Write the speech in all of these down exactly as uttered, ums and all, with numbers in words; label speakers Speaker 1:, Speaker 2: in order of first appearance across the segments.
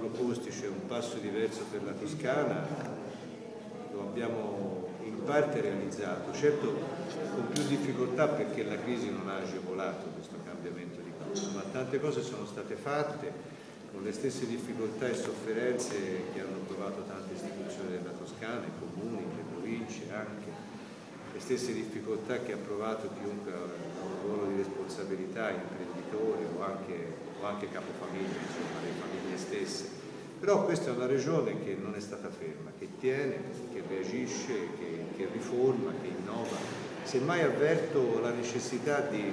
Speaker 1: proposti, cioè un passo diverso per la Toscana, lo abbiamo in parte realizzato, certo con più difficoltà perché la crisi non ha agevolato questo cambiamento di passo, ma tante cose sono state fatte con le stesse difficoltà e sofferenze che hanno provato tante istituzioni della Toscana, i comuni, le province anche, le stesse difficoltà che ha provato chiunque ha un ruolo di responsabilità, imprenditore o anche, o anche capofamiglia, insomma le famiglie stesse. Però questa è una regione che non è stata ferma, che tiene, che reagisce, che, che riforma, che innova. Semmai avverto la necessità di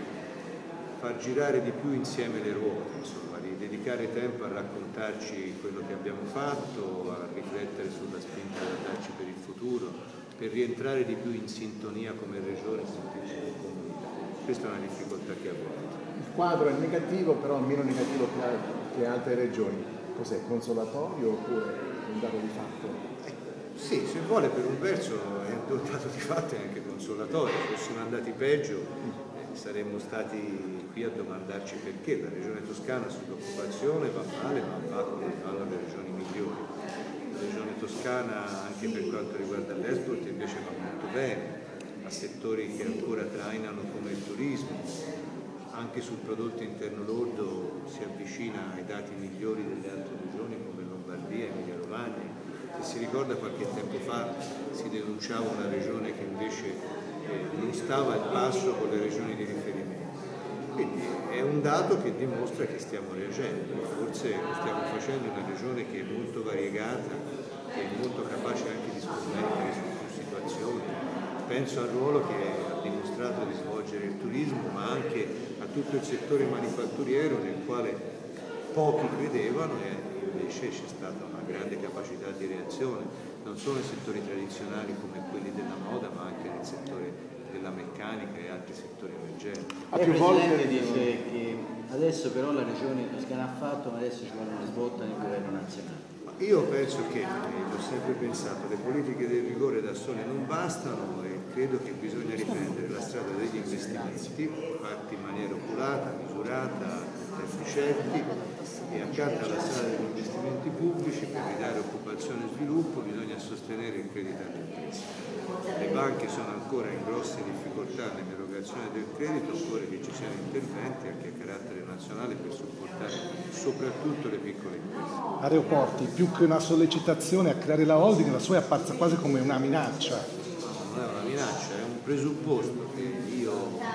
Speaker 1: far girare di più insieme le ruote, insomma, di dedicare tempo a raccontarci quello che abbiamo fatto, a riflettere sulla spinta da darci per il futuro, per rientrare di più in sintonia come regione e sentirci come comunità. Questa è una difficoltà che abbiamo.
Speaker 2: Il quadro è negativo, però meno negativo che, che altre regioni. Cos'è? Consolatorio oppure un dato di fatto?
Speaker 1: Eh, sì, se vuole per un verso è un dato di fatto e anche consolatorio. Se fossimo andati peggio eh, saremmo stati qui a domandarci perché la regione toscana sull'occupazione va male, ma va come vanno le regioni migliori. La regione toscana anche per quanto riguarda l'export invece va molto bene, ha settori che ancora trainano come il turismo. Anche sul prodotto interno lordo si avvicina ai dati migliori delle altre regioni come Lombardia, Emilia Romagna. Se si ricorda qualche tempo fa si denunciava una regione che invece eh, non stava al passo con le regioni di riferimento. Quindi è un dato che dimostra che stiamo reagendo, forse lo stiamo facendo in una regione che è molto variegata, che è molto capace anche di scommettere su più situazioni. Penso al ruolo che ha dimostrato di svolgere il turismo, ma anche a tutto il settore manifatturiero nel quale pochi credevano e invece c'è stata una grande capacità di reazione, non solo nei settori tradizionali come quelli della moda, ma anche nel settore della meccanica e altri settori emergenti.
Speaker 3: Il Presidente dice che adesso però la regione toscana ha fatto, ma adesso ci vuole una svolta nel governo nazionale.
Speaker 1: Io penso che, eh, l'ho sempre pensato, le politiche del rigore da sole non bastano e credo che bisogna riprendere la strada degli investimenti fatti in maniera oculata, misurata, tempi certi, e accanto alla strada degli investimenti pubblici per ridare occupazione e sviluppo bisogna sostenere il credito alle imprese. Le banche sono ancora in grosse difficoltà nell'erogazione del credito, occorre che ci siano interventi anche a carattere nazionale per supportare soprattutto le piccole imprese.
Speaker 2: Aeroporti, più che una sollecitazione a creare la holding, la sua è apparsa quasi come una minaccia.
Speaker 1: No, non è una minaccia, è un presupposto che io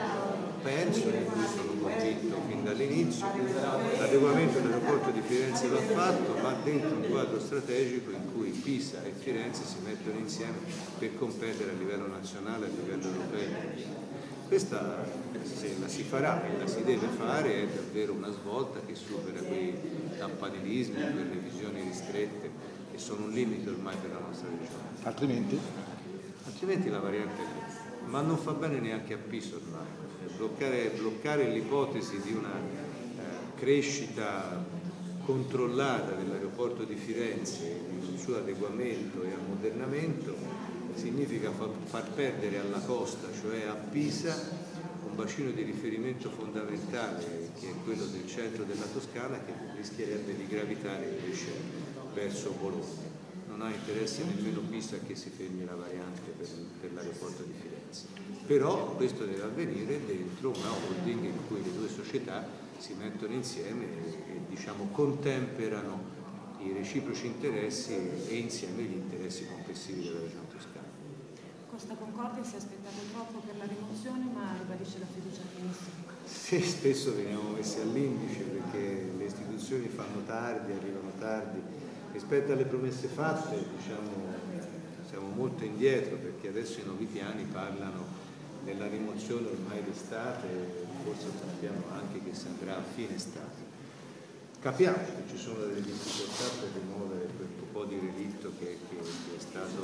Speaker 1: penso, di cui sono convinto fin dall'inizio. L'adeguamento dell'aeroporto di Firenze va fatto, ma dentro un quadro strategico in cui Pisa e Firenze si mettono insieme per competere a livello nazionale e a livello europeo. Questa, se la si farà e la si deve fare, è davvero una svolta che supera quei campanilismi, quelle visioni ristrette che sono un limite ormai per la nostra regione.
Speaker 2: Altrimenti?
Speaker 1: Altrimenti la variante è lì, ma non fa bene neanche a Pisa ormai. Bloccare, bloccare l'ipotesi di una eh, crescita controllata dell'aeroporto di Firenze, di un suo adeguamento e ammodernamento, significa far, far perdere alla costa, cioè a Pisa, un bacino di riferimento fondamentale che è quello del centro della Toscana, che rischierebbe di gravitare invece verso Bologna. Non ha interesse nemmeno Pisa che si fermi la variante per, per l'aeroporto di Firenze. Però questo deve avvenire dentro una holding in cui le due società si mettono insieme e, e diciamo, contemperano i reciproci interessi e insieme gli interessi complessivi della regione toscana.
Speaker 4: Costa Concordia si è aspettato troppo per la rimozione, ma ribadisce la fiducia al Ministro.
Speaker 1: Sì, spesso veniamo messi all'indice perché le istituzioni fanno tardi, arrivano tardi. Rispetto alle promesse fatte, diciamo, siamo molto indietro perché adesso i nuovi piani parlano della rimozione ormai d'estate, forse sappiamo anche che si andrà a fine estate. Capiamo che ci sono delle difficoltà per rimuovere quel po' di relitto che, che, che è stato,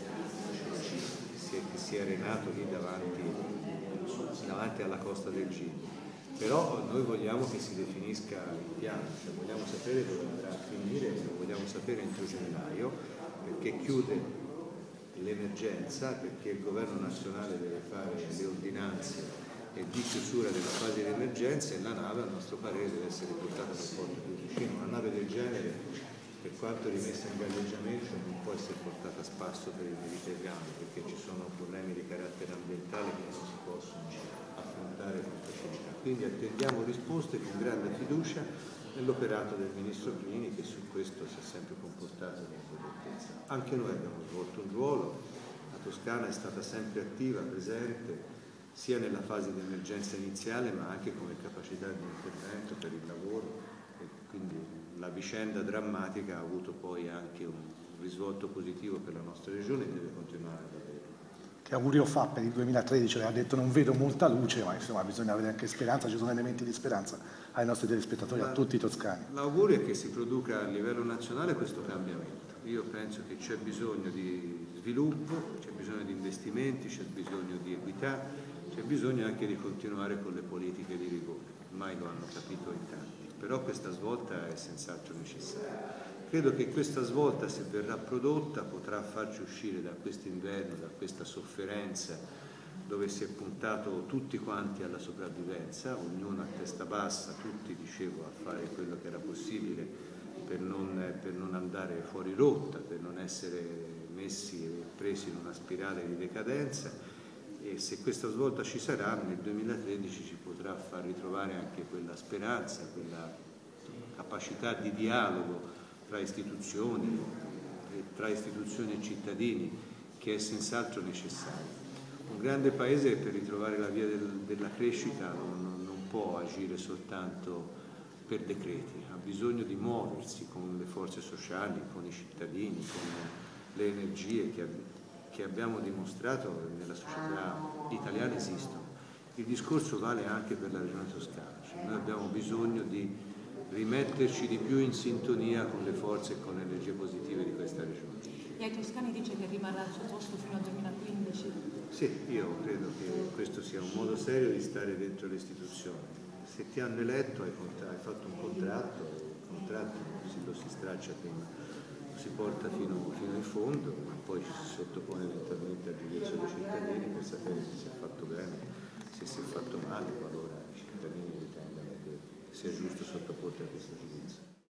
Speaker 1: che si è, che si è arenato lì davanti, davanti alla costa del Giglio. Però noi vogliamo che si definisca il piano, cioè vogliamo sapere dove andrà a finire, lo vogliamo sapere entro gennaio, perché chiude l'emergenza, perché il governo nazionale deve fare le ordinanze e di chiusura della fase di emergenza e la nave a nostro parere deve essere portata dal porto più vicino. Una nave del genere per quanto rimessa in galleggiamento non può essere portata a spasso per il Mediterraneo, perché ci sono problemi di carattere ambientale che non si possono affrontare con facilità. Quindi attendiamo risposte con grande fiducia nell'operato del Ministro Clini, che su questo si è sempre comportato con correttezza. Anche noi abbiamo svolto un ruolo, la Toscana è stata sempre attiva, presente, sia nella fase di emergenza iniziale ma anche come capacità di intervento per il lavoro, e quindi la vicenda drammatica ha avuto poi anche un risvolto positivo per la nostra regione e deve continuare ad avere.
Speaker 5: Che augurio fa per il duemilatredici? Ha detto non vedo molta luce, ma insomma bisogna avere anche speranza, ci sono elementi di speranza ai nostri telespettatori, a tutti i toscani.
Speaker 1: L'augurio è che si produca a livello nazionale questo cambiamento. Io penso che c'è bisogno di sviluppo, c'è bisogno di investimenti, c'è bisogno di equità, c'è bisogno anche di continuare con le politiche di rigore, ormai lo hanno capito in tanti, però questa svolta è senz'altro necessaria. Credo che questa svolta, se verrà prodotta, potrà farci uscire da questo inverno, da questa sofferenza dove si è puntato tutti quanti alla sopravvivenza, ognuno a testa bassa, tutti, dicevo, a fare quello che era possibile per non, per non andare fuori rotta, per non essere messi e presi in una spirale di decadenza. E se questa svolta ci sarà, nel duemilatredici ci potrà far ritrovare anche quella speranza, quella capacità di dialogo tra istituzioni, tra istituzioni e cittadini, che è senz'altro necessaria. Un grande paese, per ritrovare la via del, della crescita, non, non può agire soltanto per decreti, ha bisogno di muoversi con le forze sociali, con i cittadini, con le energie che, che abbiamo dimostrato nella società italiana esistono. Il discorso vale anche per la regione toscana, cioè noi abbiamo bisogno di rimetterci di più in sintonia con le forze e con le energie positive di questa regione.
Speaker 4: E ai toscani dice che rimarrà al suo posto fino al duemilaquindici?
Speaker 1: Sì, io credo che questo sia un modo serio di stare dentro le istituzioni. Se ti hanno eletto hai, hai fatto un contratto, il contratto si, lo si straccia prima, lo si porta fino, fino in fondo, ma poi ci si sottopone eventualmente al giudizio dei cittadini per sapere se si è fatto bene, se si è fatto male, qualora i cittadini ritengano che sia giusto sottoporre a questo giudizio.